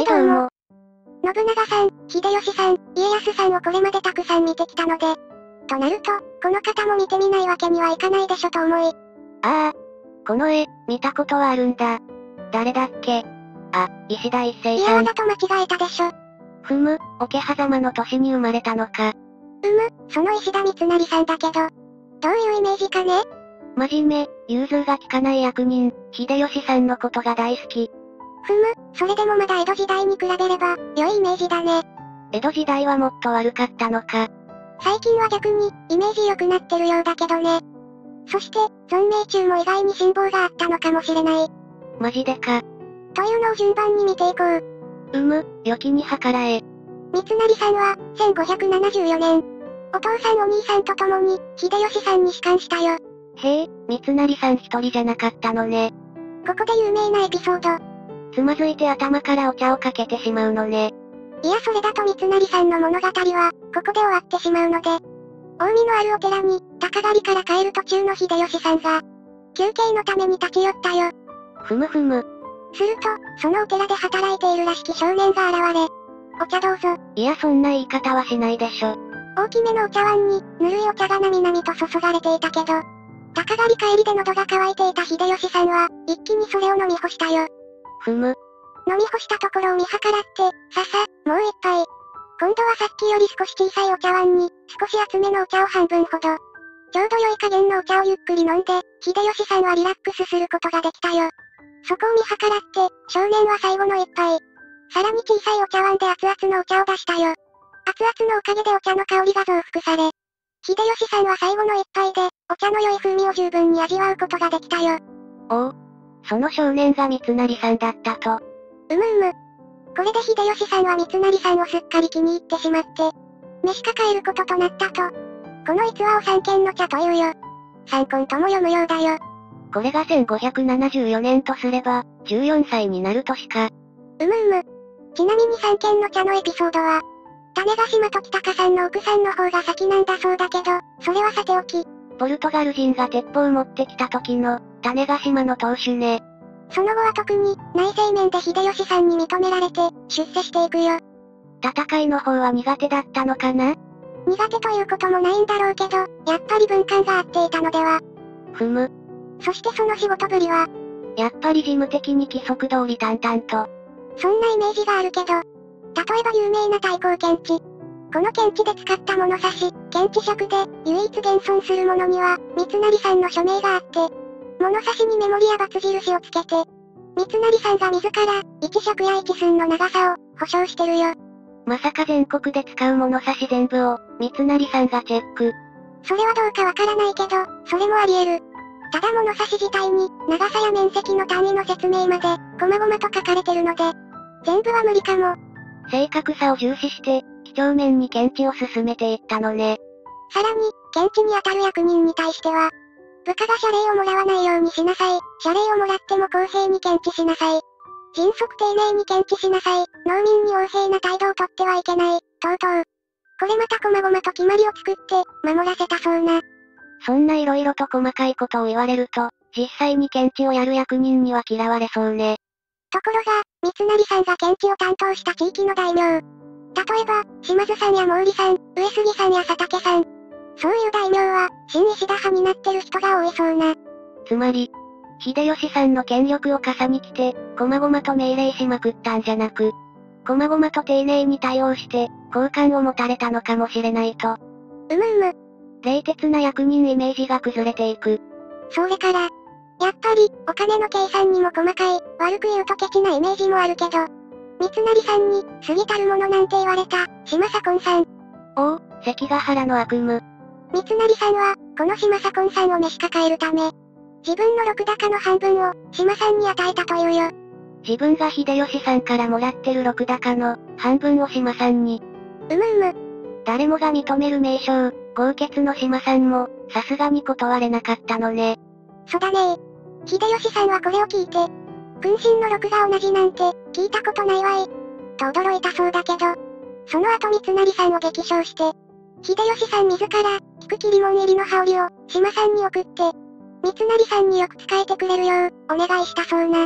はいどうも。 信長さん、秀吉さん、家康さんをこれまでたくさん見てきたので、となると、この方も見てみないわけにはいかないでしょと思い。 ああ、この絵、見たことはあるんだ。誰だっけ？あ、石田一生いやさん。 わざと間違えたでしょ。 ふむ、桶狭間の年に生まれたのか。 その石田三成さんだけど、どういうイメージかね？ 真面目、融通が利かない役人、秀吉さんのことが大好き。 それでもまだ江戸時代に比べれば、良いイメージだね。 江戸時代はもっと悪かったのか。 最近は逆に、イメージ良くなってるようだけどね。そして、存命中も意外に辛抱があったのかもしれない。 マジでか。 というのを順番に見ていこう。 良きに計らえ。 三成さんは、1574年。お父さんお兄さんと共に、秀吉さんに仕官したよ。 へえ、三成さん一人じゃなかったのね。 ここで有名なエピソード。 つまずいて頭からお茶をかけてしまうのね。 いやそれだと三成さんの物語は、ここで終わってしまうので。近江のあるお寺に、鷹狩りから帰る途中の秀吉さんが、休憩のために立ち寄ったよ。 ふむふむ。 すると、そのお寺で働いているらしき少年が現れ、お茶どうぞ。 いやそんな言い方はしないでしょ。 大きめのお茶碗に、ぬるいお茶がなみなみと注がれていたけど、鷹狩り帰りで喉が渇いていた秀吉さんは、一気にそれを飲み干したよ。 ふむ。 飲み干したところを見計らって、もう一杯。今度はさっきより少し小さいお茶碗に、少し厚めのお茶を半分ほど。ちょうど良い加減のお茶をゆっくり飲んで、秀吉さんはリラックスすることができたよ。そこを見計らって、少年は最後の一杯。さらに小さいお茶碗で熱々のお茶を出したよ。熱々のおかげでお茶の香りが増幅され、秀吉さんは最後の一杯で、お茶の良い風味を十分に味わうことができたよ。 おお。その少年が三成さんだったと。 これで秀吉さんは三成さんをすっかり気に入ってしまって、召し抱えることとなったと。この逸話を三軒の茶というよ。三根とも読むようだよ。 これが1574年とすれば、14歳になる年か。 ちなみに三軒の茶のエピソードは、種子島時隆さんの奥さんの方が先なんだそうだけど、それはさておき。 ポルトガル人が鉄砲を持ってきた時の、種子島の当主ね。 その後は特に、内政面で秀吉さんに認められて、出世していくよ。 戦いの方は苦手だったのかな？ 苦手ということもないんだろうけど、やっぱり文官が合っていたのでは。 ふむ。 そしてその仕事ぶりは、 やっぱり事務的に規則通り淡々と。 そんなイメージがあるけど、例えば有名な太閤検地。この検地で使った物差し、検地尺で、唯一現存するものには、三成さんの署名があって、物差しにメモリや×印をつけて、三成さんが自ら、1尺や1寸の長さを、保証してるよ。 まさか全国で使う物差し全部を、三成さんがチェック。 それはどうかわからないけど、それもあり得る。ただ物差し自体に、長さや面積の単位の説明まで、細々と書かれてるので、全部は無理かも。 正確さを重視して、几帳面に検地を進めていったのね。 さらに、検地に当たる役人に対しては、部下が謝礼をもらわないようにしなさい。謝礼をもらっても公平に検地しなさい。迅速丁寧に検地しなさい。農民に横柄な態度をとってはいけない。とうとう。これまた細々と決まりを作って、守らせたそうな。 そんな色々と細かいことを言われると、実際に検地をやる役人には嫌われそうね。 ところが、三成さんが検地を担当した地域の大名。例えば、島津さんや毛利さん、上杉さんや佐竹さん。そういう大名は、新石田派になってる人が多いそうな。 つまり、秀吉さんの権力を傘に来て、細々と命令しまくったんじゃなく、細々と丁寧に対応して、好感を持たれたのかもしれないと。冷徹な役人イメージが崩れていく。 それから、やっぱり、お金の計算にも細かい、悪く言うとケチなイメージもあるけど、三成さんに、過ぎたるものなんて言われた、島左近さん。 おお、関ヶ原の悪夢。 三成さんは、この島左近さんを召し抱えるため、自分の禄高の半分を、島さんに与えたというよ。 自分が秀吉さんからもらってる禄高の、半分を島さんに。誰もが認める名将、豪傑の島さんも、さすがに断れなかったのね。 そうだね。秀吉さんはこれを聞いて、君臣の禄が同じなんて、聞いたことないわい。と驚いたそうだけど、その後三成さんを激賞して、秀吉さん自ら、菊切門入りの羽織を、島さんに送って、三成さんによく使えてくれるよう、お願いしたそうな。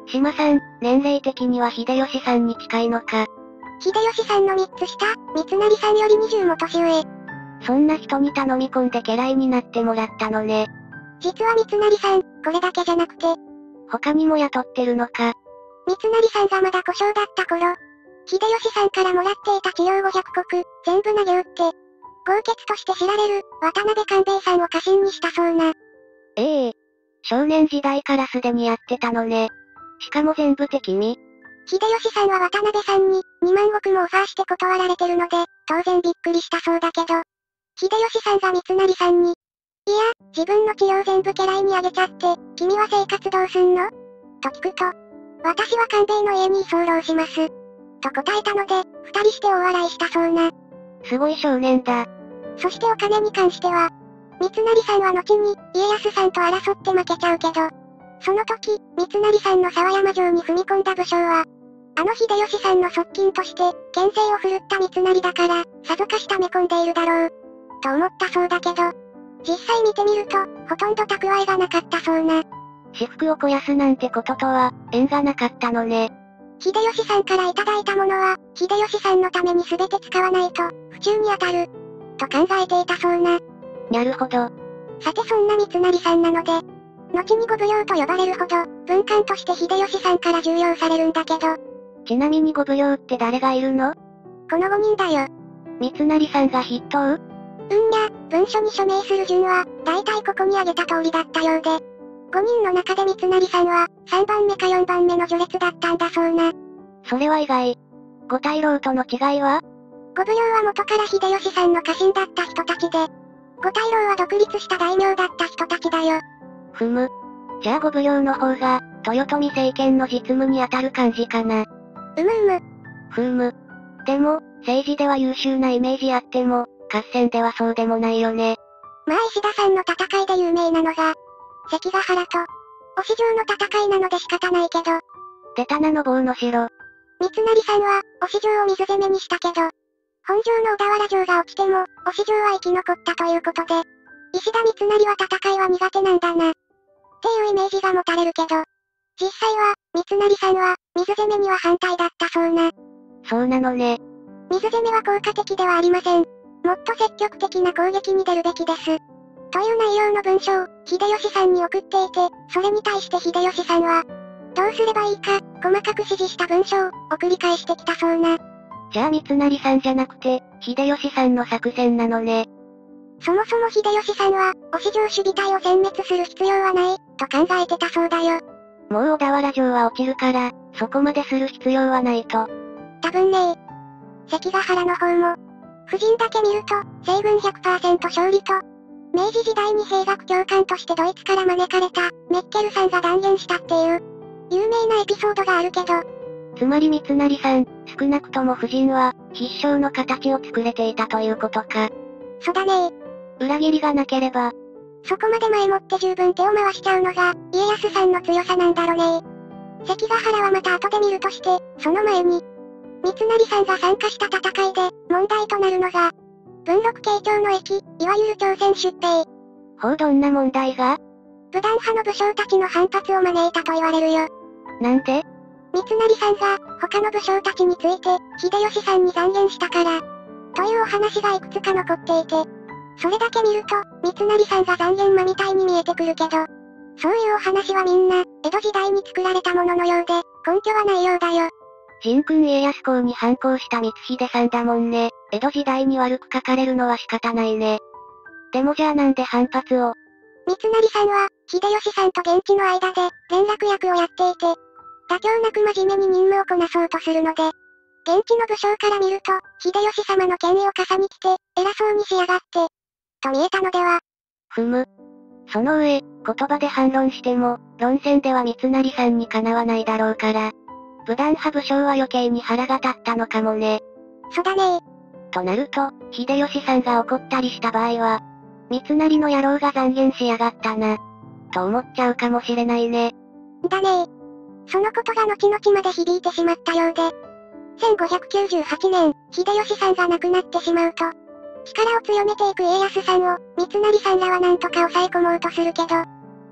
島さん、年齢的には秀吉さんに近いのか。 秀吉さんの3つ下、三成さんより20も年上。 そんな人に頼み込んで家来になってもらったのね。 実は三成さん、これだけじゃなくて、 他にも雇ってるのか。 三成さんがまだ小姓だった頃、秀吉さんからもらっていた治療500石、全部投げ打って、豪傑として知られる、渡辺官兵衛さんを家臣にしたそうな。 少年時代からすでにやってたのね。しかも全部敵味。 秀吉さんは渡辺さんに、2万石もオファーして断られてるので、当然びっくりしたそうだけど、秀吉さんが三成さんに、いや、自分の治療全部家来にあげちゃって、君は生活どうすんのと聞くと、私は官兵衛の家に居候します。と答えたので、二人して大笑いしたそうな。 すごい少年だ。 そしてお金に関しては、三成さんは後に、家康さんと争って負けちゃうけど、その時、三成さんの沢山城に踏み込んだ武将は、あの秀吉さんの側近として、権勢を振るった三成だから、さぞかし溜め込んでいるだろう、と思ったそうだけど、実際見てみると、ほとんど蓄えがなかったそうな。 私腹を肥やすなんてこととは、縁がなかったのね。 秀吉さんからいただいたものは、秀吉さんのために全て使わないと、不忠に当たる、と考えていたそうな。 なるほど。 さてそんな三成さんなので、後に御奉行と呼ばれるほど、文官として秀吉さんから重用されるんだけど。 ちなみに御奉行って誰がいるの？ この5人だよ。 三成さんが筆頭？ 文書に署名する順は、大体ここに挙げた通りだったようで。5人の中で三成さんは、3番目か4番目の序列だったんだそうな。 それは意外。五大老との違いは？ 御奉行は元から秀吉さんの家臣だった人たちで、五大老は独立した大名だった人たちだよ。 ふむ。じゃあ御奉行の方が、豊臣政権の実務に当たる感じかな。 ふむ。でも、政治では優秀なイメージあっても、合戦ではそうでもないよね。 まあ石田さんの戦いで有名なのが、関ヶ原と、忍城の戦いなので仕方ないけど。 出たなの棒の城。 三成さんは、忍城を水攻めにしたけど、本城の小田原城が落ちても、忍城は生き残ったということで、石田三成は戦いは苦手なんだな。っていうイメージが持たれるけど、実際は、三成さんは、水攻めには反対だったそうな。 そうなのね。 水攻めは効果的ではありません。もっと積極的な攻撃に出るべきです。という内容の文章を、秀吉さんに送っていて、それに対して秀吉さんは、どうすればいいか、細かく指示した文章を送り返してきたそうな。 じゃあ三成さんじゃなくて、秀吉さんの作戦なのね。 そもそも秀吉さんは、忍城守備隊を殲滅する必要はない、と考えてたそうだよ。 もう小田原城は落ちるから、そこまでする必要はないと。 多分ね。関ヶ原の方も、布陣だけ見ると、西軍 100% 勝利と、明治時代に兵学教官としてドイツから招かれた、メッケルさんが断言したっていう、有名なエピソードがあるけど。 つまり三成さん、少なくとも布陣は、必勝の形を作れていたということか。 そうだね。 裏切りがなければ、 そこまで前もって十分手を回しちゃうのが、家康さんの強さなんだろね。関ヶ原はまた後で見るとして、その前に、三成さんが参加した戦いで、問題となるのが、文禄慶長の役、いわゆる朝鮮出兵。 どんな問題が？ 武断派の武将たちの反発を招いたと言われるよ。 なんで？ 三成さんが、他の武将たちについて、秀吉さんに讒言したから、というお話がいくつか残っていて、それだけ見ると、三成さんが讒言魔みたいに見えてくるけど、そういうお話はみんな、江戸時代に作られたもののようで、根拠はないようだよ。 神君家康公に反抗した光秀さんだもんね。江戸時代に悪く書かれるのは仕方ないね。でもじゃあなんで反発を？ 三成さんは、秀吉さんと現地の間で、連絡役をやっていて、妥協なく真面目に任務をこなそうとするので、現地の武将から見ると、秀吉様の権威を笠に来て、偉そうにしやがって、と見えたのでは。 ふむ。その上、言葉で反論しても、論戦では三成さんにかなわないだろうから、武断派武将は余計に腹が立ったのかもね。 そうだね。 となると、秀吉さんが怒ったりした場合は、三成の野郎が讒言しやがったな、と思っちゃうかもしれないね。 だね。そのことが後々まで響いてしまったようで、1598年、秀吉さんが亡くなってしまうと、力を強めていく家康さんを、三成さんらはなんとか抑え込もうとするけど、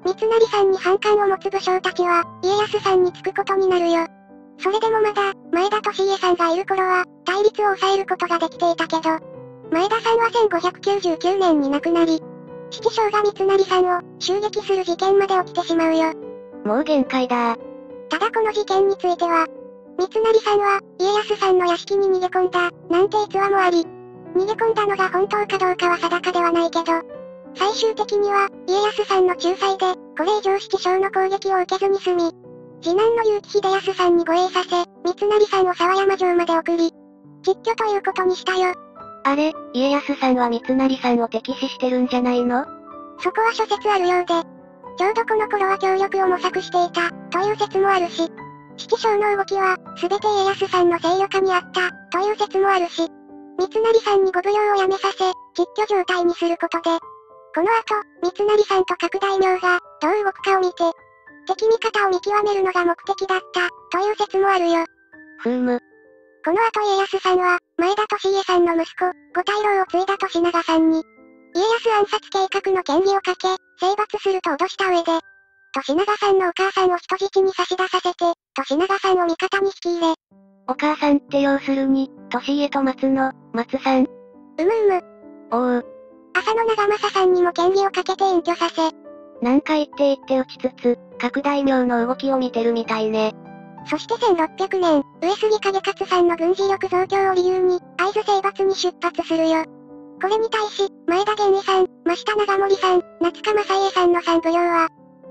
三成さんに反感を持つ武将たちは、家康さんにつくことになるよ。それでもまだ、前田利家さんがいる頃は、対立を抑えることができていたけど、前田さんは1599年に亡くなり、七将が三成さんを襲撃する事件まで起きてしまうよ。 もう限界だ。 ただこの事件については、三成さんは、家康さんの屋敷に逃げ込んだ、なんて逸話もあり、逃げ込んだのが本当かどうかは定かではないけど、最終的には、家康さんの仲裁で、これ以上七将の攻撃を受けずに済み、次男の結城秀康さんに護衛させ、三成さんを沢山城まで送り、蟄居ということにしたよ。 あれ、家康さんは三成さんを敵視してるんじゃないの？ そこは諸説あるようで、ちょうどこの頃は協力を模索していた、という説もあるし、七将の動きは、すべて家康さんの勢力下にあった、という説もあるし、三成さんにご奉行を辞めさせ、蟄居状態にすることで、この後、三成さんと各大名が、どう動くかを見て、敵味方を見極めるのが目的だった、という説もあるよ。 ふーむ。 この後家康さんは、前田利家さんの息子、五大老を継いだ利長さんに、家康暗殺計画の嫌疑をかけ、征伐すると脅した上で、利長さんのお母さんを人質に差し出させて、利長さんを味方に引き入れ。 お母さんって要するに、利家と松の、松さん。 おう。浅野長政さんにも嫌疑をかけて隠居させ。 なんか言って打ちつつ、各大名の動きを見てるみたいね。 そして1600年、上杉景勝さんの軍事力増強を理由に、会津征伐に出発するよ。これに対し、前田源義さん、真下長森さん、夏川正家さんの3奉行は、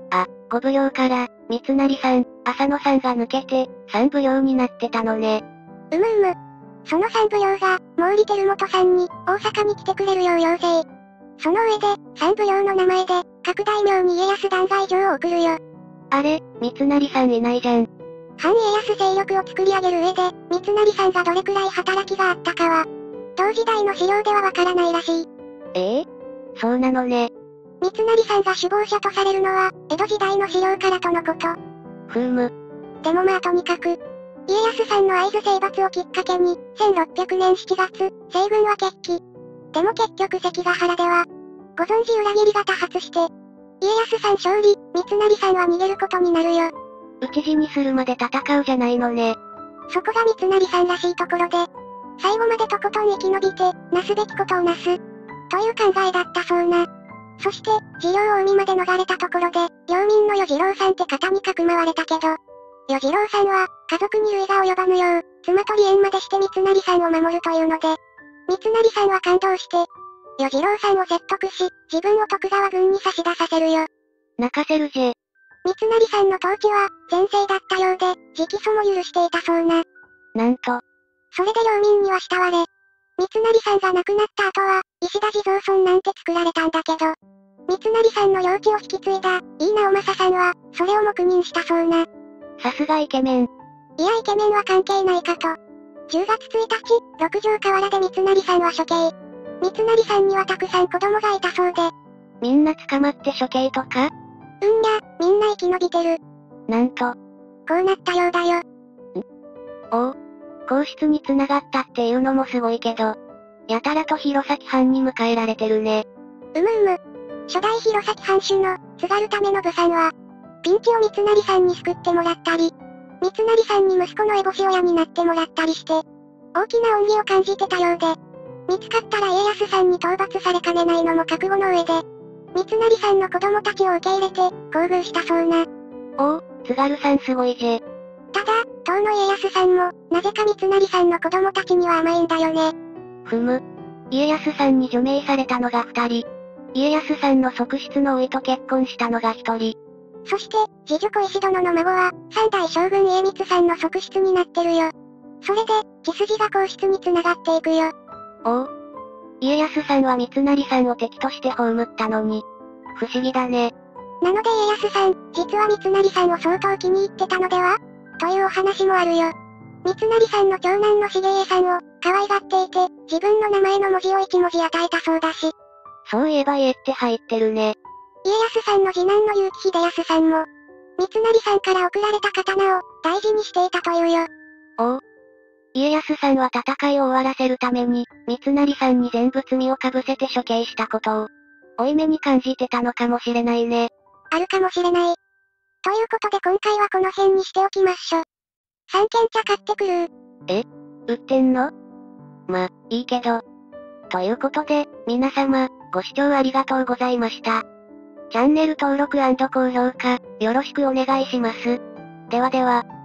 5奉行から、三成さん、浅野さんが抜けて、3奉行になってたのね。 その3奉行が、毛利輝元さんに、大阪に来てくれるよう要請。その上で、3奉行の名前で、各大名に家康弾劾状を送るよ。 あれ、三成さんいないじゃん。 反家康勢力を作り上げる上で、三成さんがどれくらい働きがあったかは、同時代の資料ではわからないらしい。 そうなのね。 三成さんが首謀者とされるのは、江戸時代の資料からとのこと。 ふーむ。 でもまあとにかく、家康さんの会津征伐をきっかけに、1600年7月、西軍は決起。でも結局関ヶ原では、ご存知裏切りが多発して、家康さん勝利、三成さんは逃げることになるよ。 討ち死にするまで戦うじゃないのね。 そこが三成さんらしいところで、最後までとことん生き延びて、なすべきことをなす、という考えだったそうな。そして、次郎を海まで逃れたところで、領民の与次郎さんって方にかくまわれたけど、与次郎さんは、家族に類が及ばぬよう、妻と離縁までして三成さんを守るというので、三成さんは感動して、与次郎さんを説得し、自分を徳川軍に差し出させるよ。 泣かせるぜ。 三成さんの統治は、全盛だったようで、直訴も許していたそうな。 なんと。 それで領民には慕われ、三成さんが亡くなった後は、石田地蔵村なんて作られたんだけど、三成さんの領地を引き継いだ、井伊直政さんは、それを黙認したそうな。 さすがイケメン。 いやイケメンは関係ないかと。10月1日、六条河原で三成さんは処刑。三成さんにはたくさん子供がいたそうで。 みんな捕まって処刑とか？ みんな生き延びてる。 なんと。 こうなったようだよ。 おう。皇室に繋がったっていうのもすごいけど、やたらと弘前藩に迎えられてるね。 初代弘前藩主の、津軽為信さんは、ピンチを三成さんに救ってもらったり、三成さんに息子の烏帽子親になってもらったりして、大きな恩義を感じてたようで、見つかったら家康さんに討伐されかねないのも覚悟の上で、三成さんの子供たちを受け入れて、厚遇したそうな。 おう、津軽さんすごいぜ。 ただ、当の家康さんも、なぜか三成さんの子供たちには甘いんだよね。 家康さんに除名されたのが2人。家康さんの側室の甥と結婚したのが1人。 そして、次女小石殿の孫は、三代将軍家光さんの側室になってるよ。それで、血筋が皇室に繋がっていくよ。 おう。家康さんは三成さんを敵として葬ったのに。不思議だね。 なので家康さん、実は三成さんを相当気に入ってたのではというお話もあるよ。三成さんの長男の重家さんを、可愛がっていて、自分の名前の文字を1文字与えたそうだし。 そういえば家って入ってるね。 家康さんの次男の結城秀康さんも、三成さんから贈られた刀を、大事にしていたというよ。 おう。家康さんは戦いを終わらせるために、三成さんに全部罪をかぶせて処刑したことを、負い目に感じてたのかもしれないね。 あるかもしれない。ということで今回はこの辺にしておきましょ。三軒茶買ってくる。 売ってんの？ま、いいけど。ということで、皆様、ご視聴ありがとうございました。チャンネル登録&高評価、よろしくお願いします。ではでは。